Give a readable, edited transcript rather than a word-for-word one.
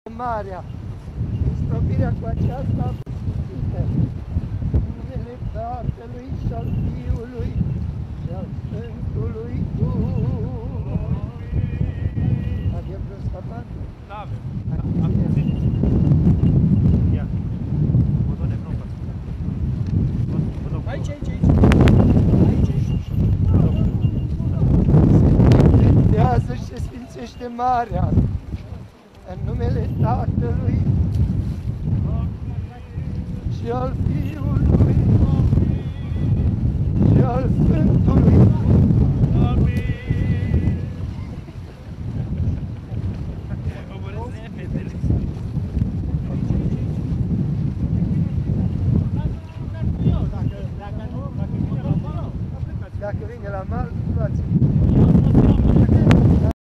Marea, stropirea cu aceasta în numele Tatălui și al Fiului și al Sfântului Duh. Avem vreo scapatul? Da, avem. Am găsit. Ia. Botone, propă. Aici. Sfințează și se sfințește marea în numele Tatălui și al Fiului și al Sfântului Duh. Amin. Oboresc repede. Dacă vine la mal, luați-l.